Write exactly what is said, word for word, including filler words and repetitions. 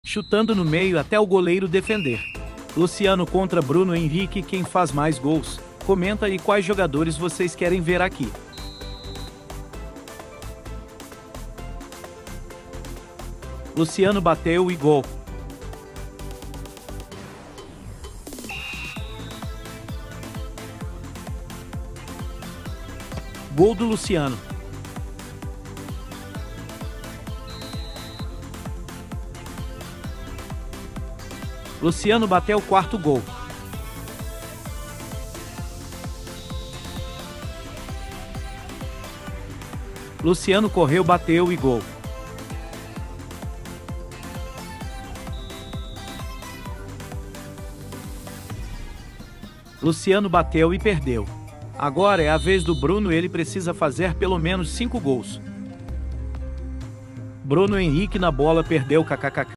chutando no meio até o goleiro defender. Luciano contra Bruno Henrique, quem faz mais gols? Comenta aí quais jogadores vocês querem ver aqui. Luciano bateu e gol. Gol do Luciano. Luciano bateu o quarto gol. Luciano correu, bateu e gol. Luciano bateu e perdeu. Agora é a vez do Bruno, ele precisa fazer pelo menos cinco gols. Bruno Henrique na bola, perdeu, kkkk.